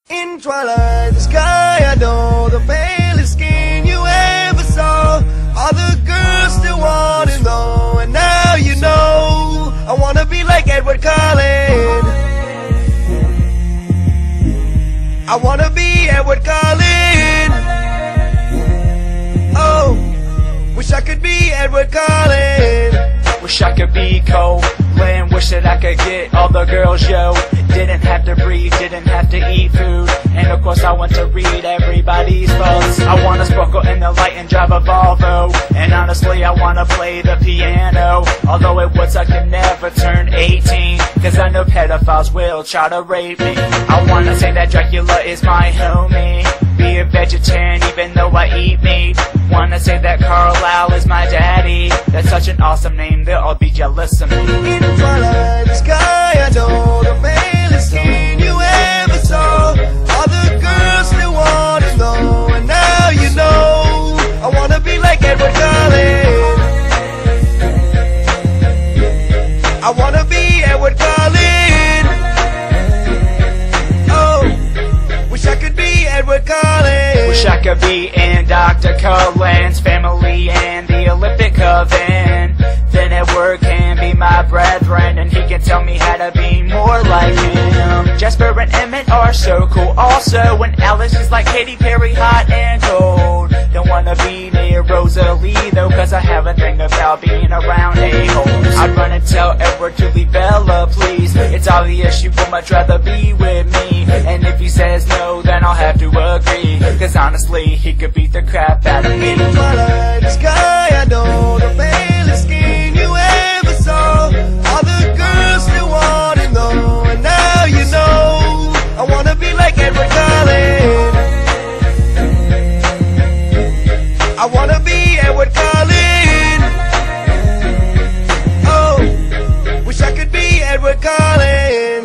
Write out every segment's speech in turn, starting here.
In twilight, the sky, I know the palest skin you ever saw. All the girls still want to know, and now you know. I wanna be like Edward Cullen. I wanna be Edward Cullen. Oh, wish I could be Edward Cullen. Wish I could be Colin, wish that I could get all the girls, yo. Didn't have to breathe, didn't have to eat food, and of course I want to read everybody's thoughts. I wanna sparkle in the light and drive a Volvo, and honestly I wanna play the piano. Although it would suck to never turn 18, cause I know pedophiles will try to rape me. I wanna say that Dracula is my homie, be a vegetarian even though I eat meat. Wanna say that Carlisle is my daddy, that's such an awesome name, they'll all be jealous of me. In the twilight, the sky, I know the palest skin you ever saw. All the girls still want to know, and now you know. I wanna be like Edward Cullen. I wanna be Edward Cullen. Oh, wish I could be Edward Cullen. Wish I could be in Dr. Cullen's family and the Olympic Coven. Then at work can be my brethren, and he can tell me how to be more like him. Jasper and Emmett are so cool also, and Alice is like Katy Perry, hot and cold. Don't wanna be near Rosalie though, cause I have a thing about being around a-holes. I'd run and tell Edward to leave Bella, please. It's obvious you would much rather be with me, and if he says no, then I'll have to agree, cause honestly, he could beat the crap out of me. In the twilight, the sky, I know the palest skin you ever saw. All the girls still want to know, and now you know. I wanna be like Edward Cullen. I wanna be Edward Cullen. Oh, wish I could be Edward Cullen.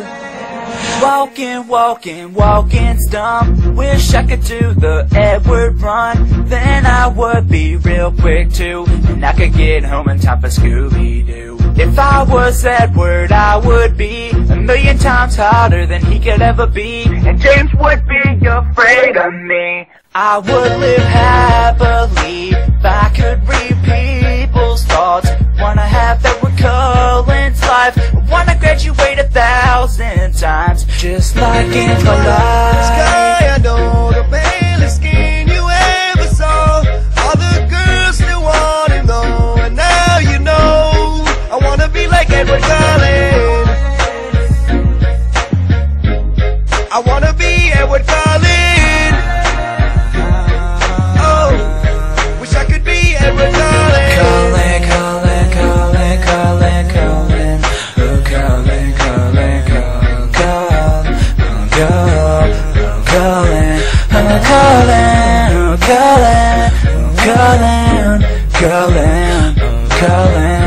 Walking stump. Wish I could do the Edward run, then I would be real quick too, and I could get home in time for Scooby-Doo. If I was Edward, I would be a million times hotter than he could ever be, and James would be afraid of me. I would live happily if I could read people's thoughts. Wanna have Edward Cullen's life, wanna graduate 1,000 times, just like in Twilight. Sky, I know the palest skin you ever saw. All the girls still want to know, and now you know. I wanna be like Edward Cullen. I wanna be Edward Cullen. Oh, wish I could be Edward Cullen. Cullen, Cullen, Cullen, Cullen, Cullen, oh Cullen, Cullen, Cullen, Cullen, oh Cullen, oh Cullen, oh Cullen, oh Cullen, Cullen, Cullen, oh Cullen.